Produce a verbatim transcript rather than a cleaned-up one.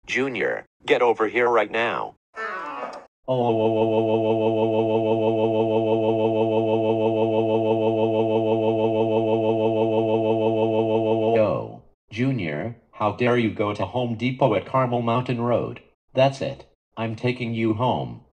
Junior, get over here right now. Yo, Junior, how dare you go to Home Depot at Carmel Mountain Road? That's it. I'm taking you home.